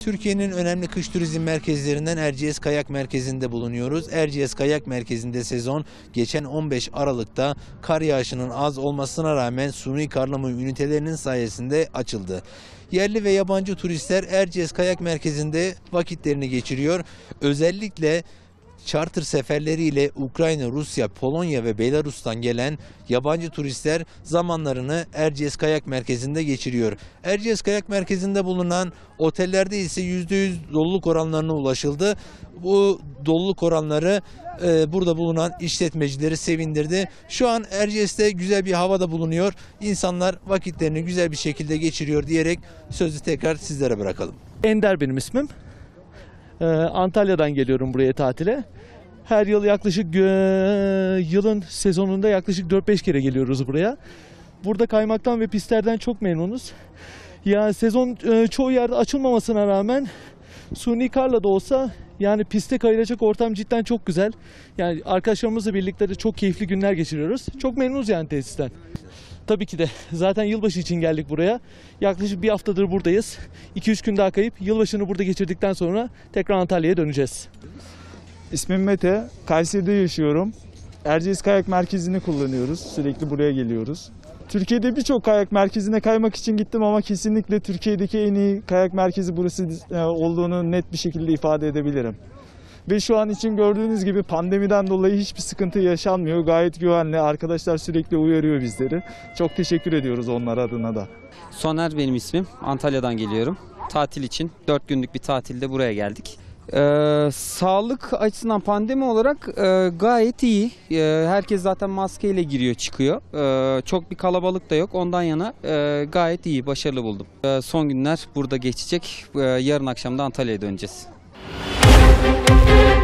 Türkiye'nin önemli kış turizm merkezlerinden Erciyes Kayak Merkezi'nde bulunuyoruz. Erciyes Kayak Merkezi'nde sezon geçen 15 Aralık'ta kar yağışının az olmasına rağmen suni karlama ünitelerinin sayesinde açıldı. Yerli ve yabancı turistler Erciyes Kayak Merkezi'nde vakitlerini geçiriyor. Özellikle charter seferleriyle Ukrayna, Rusya, Polonya ve Belarus'tan gelen yabancı turistler zamanlarını Erciyes Kayak Merkezi'nde geçiriyor. Erciyes Kayak Merkezi'nde bulunan otellerde ise %100 doluluk oranlarına ulaşıldı. Bu doluluk oranları burada bulunan işletmecileri sevindirdi. Şu an Erciyes'te güzel bir havada bulunuyor. İnsanlar vakitlerini güzel bir şekilde geçiriyor diyerek sözü tekrar sizlere bırakalım. Ender benim ismim. Antalya'dan geliyorum buraya tatile. Her yıl yaklaşık yılın sezonunda yaklaşık 4-5 kere geliyoruz buraya. Burada kaymaktan ve pistlerden çok memnunuz. Ya sezon çoğu yerde açılmamasına rağmen suni karla da olsa yani piste kayılacak ortam cidden çok güzel. Yani arkadaşlarımızla birlikte de çok keyifli günler geçiriyoruz. Çok memnunuz yani tesisten. Tabii ki de. Zaten yılbaşı için geldik buraya. Yaklaşık bir haftadır buradayız. 2-3 gün daha kayıp yılbaşını burada geçirdikten sonra tekrar Antalya'ya döneceğiz. İsmim Mete. Kayseri'de yaşıyorum. Erciyes Kayak Merkezi'ni kullanıyoruz. Sürekli buraya geliyoruz. Türkiye'de birçok kayak merkezine kaymak için gittim ama kesinlikle Türkiye'deki en iyi kayak merkezi burası olduğunu net bir şekilde ifade edebilirim. Ve şu an için gördüğünüz gibi pandemiden dolayı hiçbir sıkıntı yaşanmıyor. Gayet güvenli. Arkadaşlar sürekli uyarıyor bizleri. Çok teşekkür ediyoruz onlar adına da. Soner benim ismim. Antalya'dan geliyorum. Tatil için 4 günlük bir tatilde buraya geldik. Sağlık açısından pandemi olarak gayet iyi. Herkes zaten maskeyle giriyor çıkıyor. Çok bir kalabalık da yok. Ondan yana gayet iyi, başarılı buldum. Son günler burada geçecek. Yarın akşam da Antalya'ya döneceğiz.